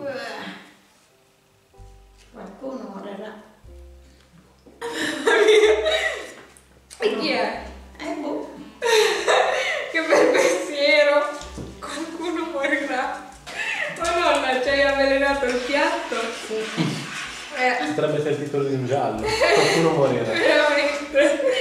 Qualcuno morirà. E chi è? Boh. Che bel pensiero! Qualcuno morirà. Oh nonna, ci hai avvelenato il piatto? Sì. Potrebbe essere il titolo di un giallo. Qualcuno morirà. Veramente.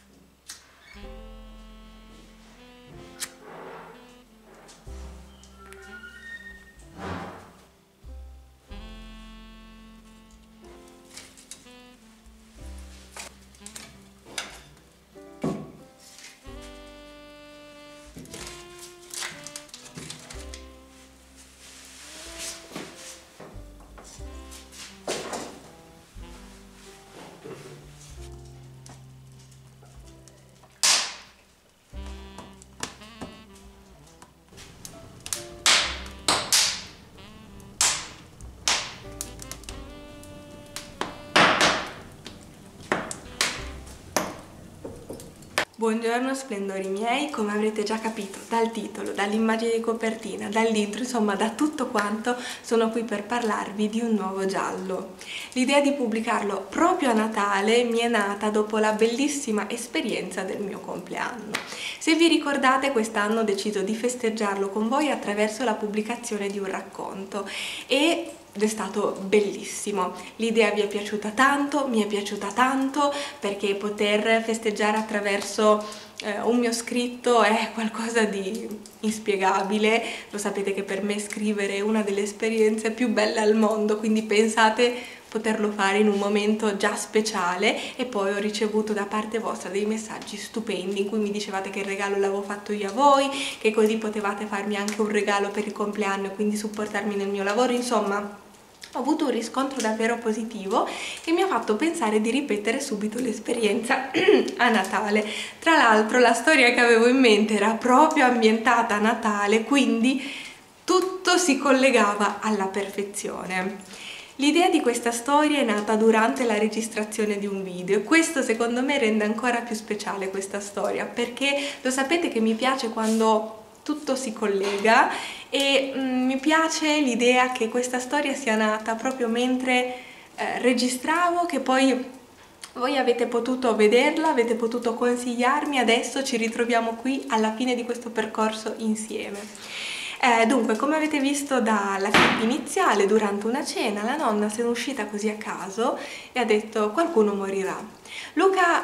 Buongiorno splendori miei, come avrete già capito dal titolo, dall'immagine di copertina, dall'intro, insomma da tutto quanto, sono qui per parlarvi di un nuovo giallo. L'idea di pubblicarlo proprio a Natale mi è nata dopo la bellissima esperienza del mio compleanno. Se vi ricordate, quest'anno ho deciso di festeggiarlo con voi attraverso la pubblicazione di un racconto ed è stato bellissimo. L'idea vi è piaciuta tanto, mi è piaciuta tanto, perché poter festeggiare attraverso un mio scritto è qualcosa di inspiegabile. Lo sapete che per me scrivere è una delle esperienze più belle al mondo, quindi pensate poterlo fare in un momento già speciale. E poi ho ricevuto da parte vostra dei messaggi stupendi in cui mi dicevate che il regalo l'avevo fatto io a voi, che così potevate farmi anche un regalo per il compleanno e quindi supportarmi nel mio lavoro. Insomma, ho avuto un riscontro davvero positivo che mi ha fatto pensare di ripetere subito l'esperienza a Natale. Tra l'altro la storia che avevo in mente era proprio ambientata a Natale, quindi tutto si collegava alla perfezione. L'idea di questa storia è nata durante la registrazione di un video e questo secondo me rende ancora più speciale questa storia, perché lo sapete che mi piace quando tutto si collega e mi piace l'idea che questa storia sia nata proprio mentre registravo, che poi voi avete potuto vederla, avete potuto consigliarmi, adesso ci ritroviamo qui alla fine di questo percorso insieme. Dunque, come avete visto dalla clip iniziale, durante una cena la nonna se n'è uscita così a caso e ha detto qualcuno morirà. Luca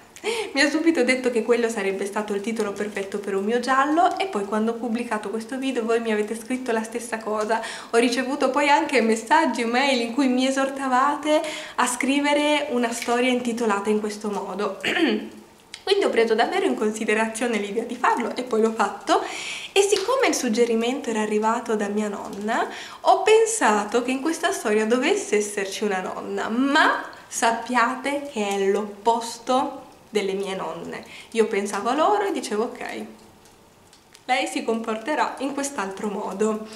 mi ha subito detto che quello sarebbe stato il titolo perfetto per un mio giallo e poi quando ho pubblicato questo video voi mi avete scritto la stessa cosa. Ho ricevuto poi anche messaggi e mail in cui mi esortavate a scrivere una storia intitolata in questo modo. Quindi ho preso davvero in considerazione l'idea di farlo e poi l'ho fatto. E siccome il suggerimento era arrivato da mia nonna, ho pensato che in questa storia dovesse esserci una nonna, ma sappiate che è l'opposto delle mie nonne. Io pensavo a loro e dicevo ok, lei si comporterà in quest'altro modo.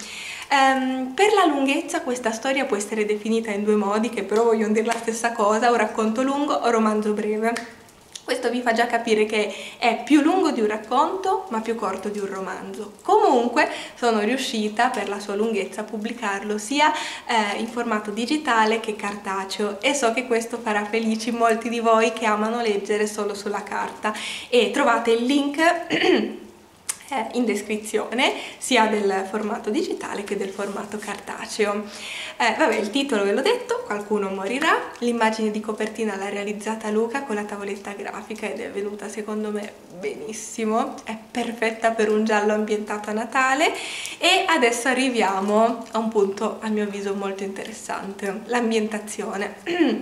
Per la lunghezza questa storia può essere definita in due modi, che però vogliono dire la stessa cosa: o racconto lungo o romanzo breve. Questo vi fa già capire che è più lungo di un racconto ma più corto di un romanzo. Comunque sono riuscita per la sua lunghezza a pubblicarlo sia in formato digitale che cartaceo e so che questo farà felici molti di voi che amano leggere solo sulla carta, e trovate il link in descrizione sia del formato digitale che del formato cartaceo. Vabbè, il titolo ve l'ho detto, qualcuno morirà. L'immagine di copertina l'ha realizzata Luca con la tavoletta grafica ed è venuta secondo me benissimo, è perfetta per un giallo ambientato a Natale. E adesso arriviamo a un punto a mio avviso molto interessante: l'ambientazione.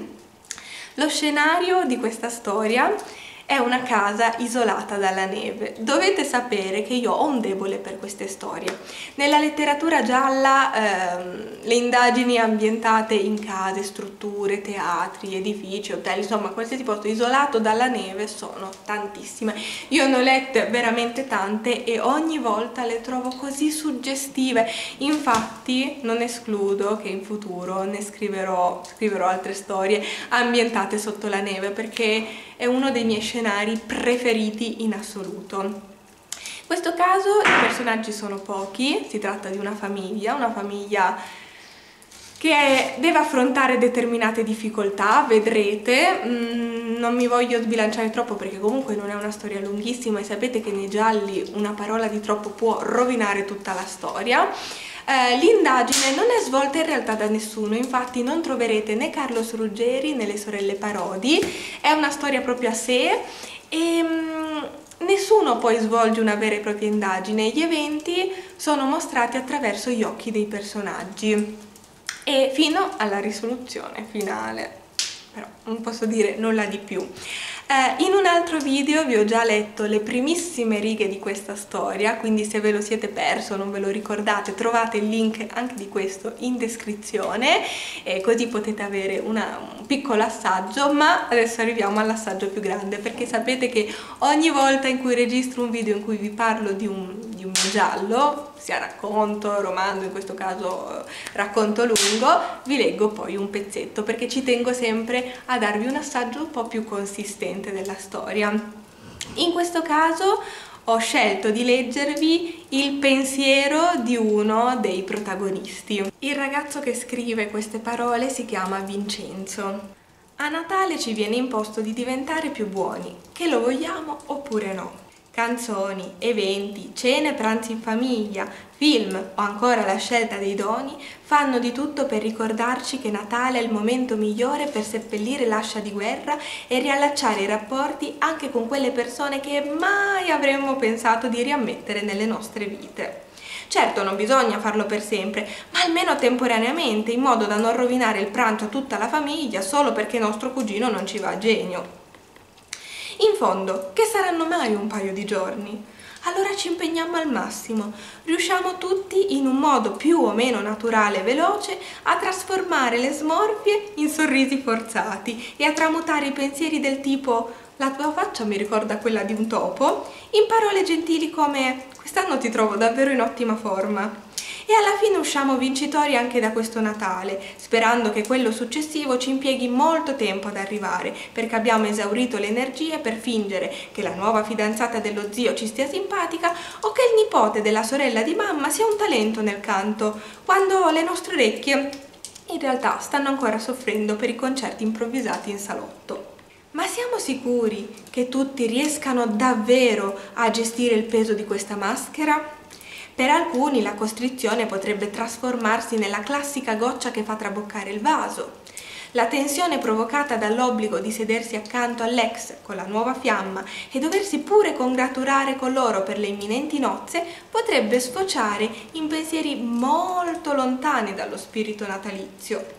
Lo scenario di questa storia è una casa isolata dalla neve. Dovete sapere che io ho un debole per queste storie. Nella letteratura gialla le indagini ambientate in case, strutture, teatri, edifici, hotel, insomma qualsiasi posto isolato dalla neve sono tantissime. Io ne ho lette veramente tante e ogni volta le trovo così suggestive. Infatti non escludo che in futuro ne scriverò altre storie ambientate sotto la neve, perché è uno dei miei scenari preferiti in assoluto. In questo caso i personaggi sono pochi, si tratta di una famiglia che deve affrontare determinate difficoltà, vedrete. Non mi voglio sbilanciare troppo perché comunque non è una storia lunghissima e sapete che nei gialli una parola di troppo può rovinare tutta la storia. L'indagine non è svolta in realtà da nessuno, infatti non troverete né Carlos Ruggeri né le sorelle Parodi, è una storia proprio a sé e nessuno poi svolge una vera e propria indagine, gli eventi sono mostrati attraverso gli occhi dei personaggi e fino alla risoluzione finale, però non posso dire nulla di più. In un altro video vi ho già letto le primissime righe di questa storia, quindi se ve lo siete perso, non ve lo ricordate, trovate il link anche di questo in descrizione e così potete avere un piccolo assaggio, ma adesso arriviamo all'assaggio più grande, perché sapete che ogni volta in cui registro un video in cui vi parlo di un giallo, sia racconto, romanzo, in questo caso racconto lungo, vi leggo poi un pezzetto perché ci tengo sempre a darvi un assaggio un po' più consistente della storia. In questo caso ho scelto di leggervi il pensiero di uno dei protagonisti. Il ragazzo che scrive queste parole si chiama Vincenzo. A Natale ci viene imposto di diventare più buoni, che lo vogliamo oppure no. Canzoni, eventi, cene, pranzi in famiglia, film o ancora la scelta dei doni fanno di tutto per ricordarci che Natale è il momento migliore per seppellire l'ascia di guerra e riallacciare i rapporti anche con quelle persone che mai avremmo pensato di riammettere nelle nostre vite. Certo, non bisogna farlo per sempre, ma almeno temporaneamente, in modo da non rovinare il pranzo a tutta la famiglia solo perché nostro cugino non ci va a genio. In fondo, che saranno mai un paio di giorni? Allora ci impegniamo al massimo, riusciamo tutti in un modo più o meno naturale e veloce a trasformare le smorfie in sorrisi forzati e a tramutare i pensieri del tipo "la tua faccia mi ricorda quella di un topo" in parole gentili come "quest'anno ti trovo davvero in ottima forma". E alla fine usciamo vincitori anche da questo Natale, sperando che quello successivo ci impieghi molto tempo ad arrivare, perché abbiamo esaurito le energie per fingere che la nuova fidanzata dello zio ci stia simpatica o che il nipote della sorella di mamma sia un talento nel canto, quando le nostre orecchie in realtà stanno ancora soffrendo per i concerti improvvisati in salotto. Ma siamo sicuri che tutti riescano davvero a gestire il peso di questa maschera? Per alcuni la costrizione potrebbe trasformarsi nella classica goccia che fa traboccare il vaso. La tensione provocata dall'obbligo di sedersi accanto all'ex con la nuova fiamma e doversi pure congratulare con loro per le imminenti nozze potrebbe sfociare in pensieri molto lontani dallo spirito natalizio.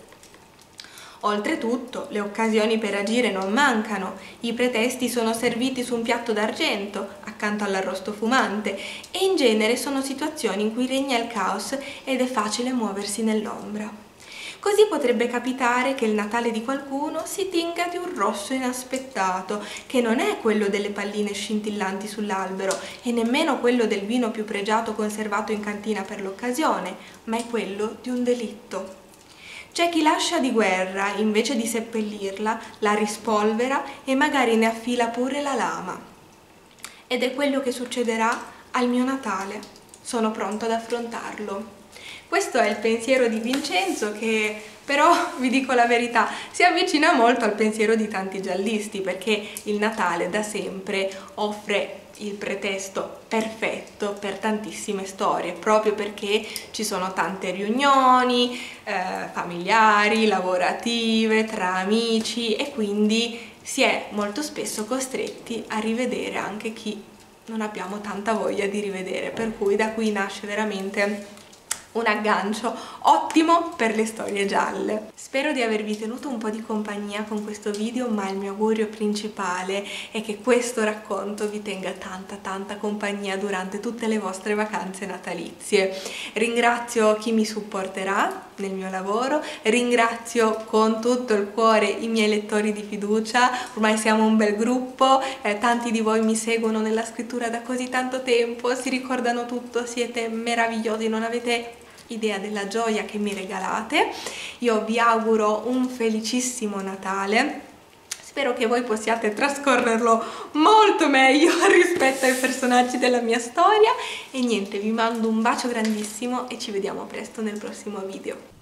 Oltretutto, le occasioni per agire non mancano, i pretesti sono serviti su un piatto d'argento, accanto all'arrosto fumante, e in genere sono situazioni in cui regna il caos ed è facile muoversi nell'ombra. Così potrebbe capitare che il Natale di qualcuno si tinga di un rosso inaspettato, che non è quello delle palline scintillanti sull'albero e nemmeno quello del vino più pregiato conservato in cantina per l'occasione, ma è quello di un delitto. C'è chi l'ascia di guerra, invece di seppellirla, la rispolvera e magari ne affila pure la lama. Ed è quello che succederà al mio Natale. Sono pronto ad affrontarlo. Questo è il pensiero di Vincenzo che, però, vi dico la verità, si avvicina molto al pensiero di tanti giallisti, perché il Natale da sempre offre il pretesto perfetto per tantissime storie, proprio perché ci sono tante riunioni familiari, lavorative, tra amici, e quindi si è molto spesso costretti a rivedere anche chi non abbiamo tanta voglia di rivedere, per cui da qui nasce veramente un aggancio ottimo per le storie gialle. Spero di avervi tenuto un po' di compagnia con questo video, ma il mio augurio principale è che questo racconto vi tenga tanta compagnia durante tutte le vostre vacanze natalizie. Ringrazio chi mi supporterà nel mio lavoro, ringrazio con tutto il cuore i miei lettori di fiducia, ormai siamo un bel gruppo, tanti di voi mi seguono nella scrittura da così tanto tempo, si ricordano tutto, siete meravigliosi, non avete idea della gioia che mi regalate. Io vi auguro un felicissimo Natale, spero che voi possiate trascorrerlo molto meglio rispetto ai personaggi della mia storia e niente, vi mando un bacio grandissimo e ci vediamo presto nel prossimo video.